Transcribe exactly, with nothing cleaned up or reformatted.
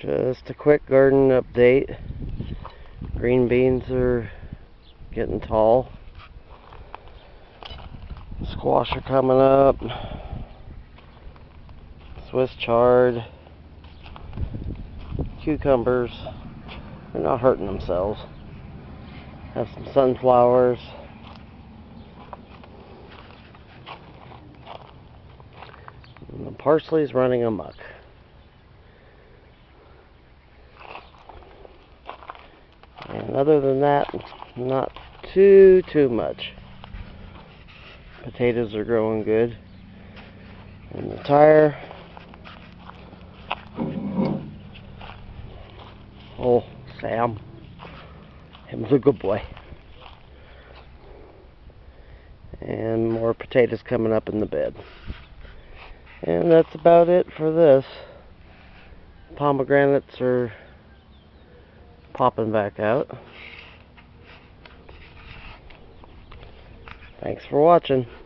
Just a quick garden update. Green beans are getting tall. Squash are coming up. Swiss chard. Cucumbers. They're not hurting themselves. Have some sunflowers. And the parsley's running amok. And other than that, not too, too much. Potatoes are growing good. And the tire, oh, Sam, him's a good boy. And more potatoes coming up in the bed. And that's about it for this. Pomegranates are popping back out. Thanks for watching.